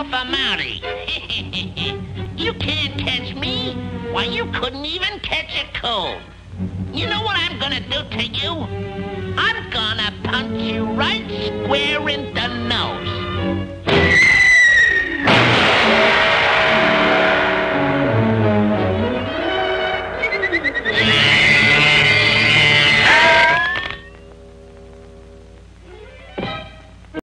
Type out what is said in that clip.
myself a Mountie. You can't catch me. Why, you couldn't even catch a cold. You know what I'm gonna do to you? I'm gonna punch you right square